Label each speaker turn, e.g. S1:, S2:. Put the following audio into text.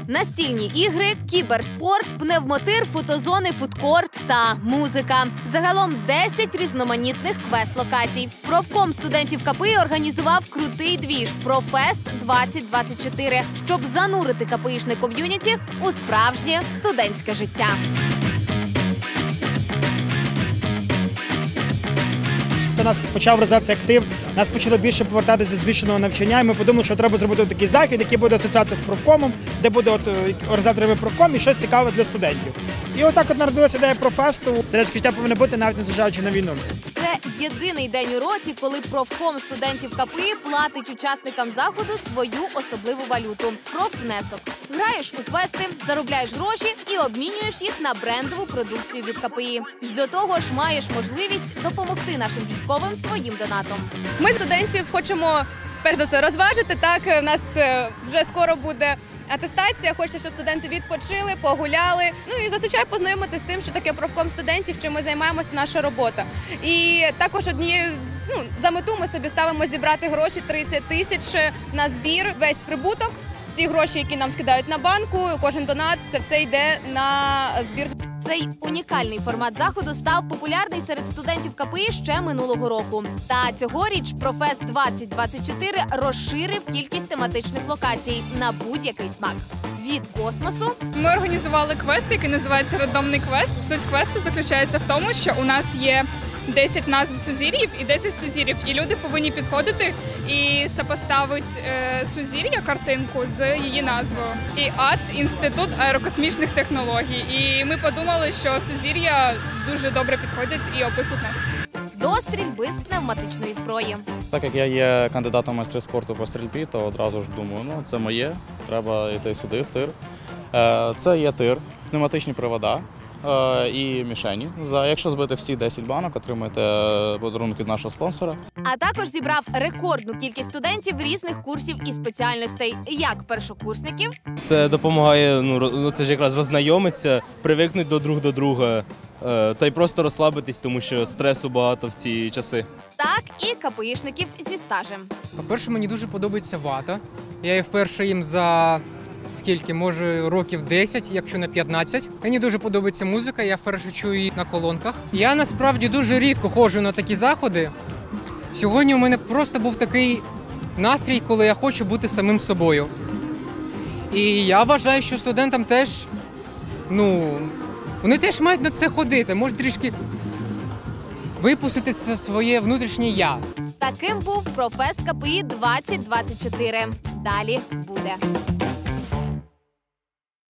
S1: Настільні ігри, кіберспорт, пневмотир, фотозони, фудкорт та музика. Загалом 10 різноманітних квест-локацій. Профком студентів КПІ організував крутий двіж «Профест 2024», щоб занурити КПІшне ком'юніті у справжнє студентське життя.
S2: У нас почав розвиватися актив, нас почало більше повертатися до збільшеного навчання, і ми подумали, що треба зробити такий захід, який буде асоціація з профкомом, де буде організаторами профком і щось цікаве для студентів. І отак народилася ідея професту. Студентське життя повинно бути, навіть незважаючи на війну.
S1: Це єдиний день у році, коли профком студентів КПІ платить учасникам заходу свою особливу валюту – профвнесок. Граєш у квести, заробляєш гроші і обмінюєш їх на брендову продукцію від КПІ. До того ж, маєш можливість допомогти нашим військовим своїм донатом.
S3: Ми студентів хочемо, перш за все, розважити. Так, у нас вже скоро буде атестація. Хочеться, щоб студенти відпочили, погуляли. Ну і зазвичай познайомитися з тим, що таке профком студентів, чим ми займаємося, наша робота. І також однією за мету ми собі ставимо зібрати гроші 30 тисяч на збір. Весь прибуток, всі гроші, які нам скидають на банку, кожен донат, це все йде на збір.
S1: Цей унікальний формат заходу став популярний серед студентів КПІ ще минулого року. Та цьогоріч Профест 2024 розширив кількість тематичних локацій на будь-який смак. Від космосу.
S4: Ми організували квест, який називається «Рандомний квест». Суть квесту заключається в тому, що у нас є 10 назв сузір'їв і 10 сузір'їв. І люди повинні підходити і сопоставити сузір'я, картинку з її назвою. І АТ – Інститут аерокосмічних технологій. І ми подумали, що сузір'я дуже добре підходять і описують нас.
S1: До стрільби з пневматичної зброї.
S5: Так як я є кандидатом в майстри спорту по стрільбі, то одразу ж думаю, це моє, треба йти сюди, в тир. Це є тир, пневматичні привода і мішені. Якщо збити всі 10 банок, отримаєте подарунок від нашого спонсора.
S1: А також зібрав рекордну кількість студентів різних курсів і спеціальностей, як першокурсників.
S6: Це допомагає, це ж якраз роззнайомитися, привикнути друг до друга та й просто розслабитись, тому що стресу багато в ці часи.
S1: Так і КПІшників зі стажем.
S7: По-перше, мені дуже подобається вата. Я її вперше їм за скільки, може років 10, якщо не 15. Мені дуже подобається музика, я вперше чую її на колонках. Я насправді дуже рідко ходжу на такі заходи. Сьогодні у мене просто був такий настрій, коли я хочу бути самим собою. І я вважаю, що студентам теж, вони теж мають на це ходити, можуть трішки випустити це своє внутрішнє «я».
S1: Таким був Профест КПІ 2024. Далі буде.